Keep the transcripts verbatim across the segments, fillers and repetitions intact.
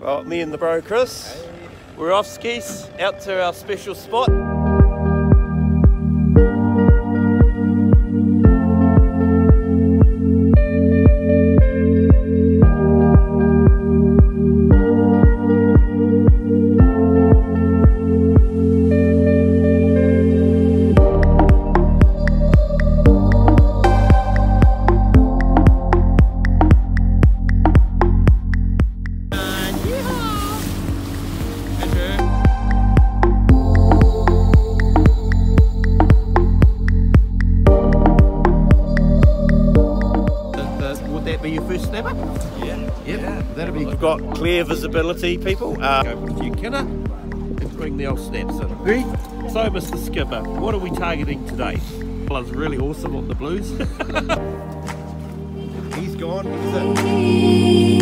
Well, me and the bro Chris, hey. We're off skis out to our special spot. Be your first snapper? Yeah. Yep. Yeah. That'll be. We've got clear visibility, people. Uh, go with a few kinner and bring the old snaps in. Ready? So, Mister Skipper, what are we targeting today? Well, it's really awesome on the blues. He's gone. He's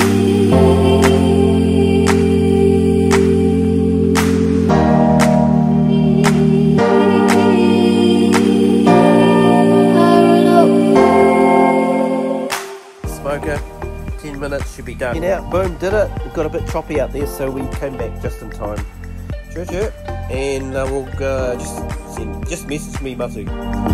Smoker, ten minutes should be done. You know, boom, did it. It got a bit choppy out there, so we came back just in time. Church it, and uh, we'll uh, just send, just message me, Matu.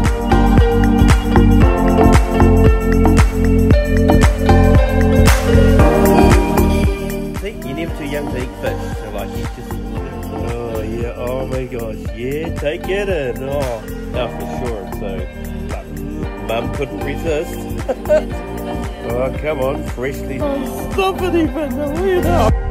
See, you're never too young to eat fish, so like he's just. Oh yeah, oh my gosh, yeah, take it in. Oh, no, for sure. So, but Mum couldn't resist. Oh, come on, freshly. Oh, stop it even, no, weird up.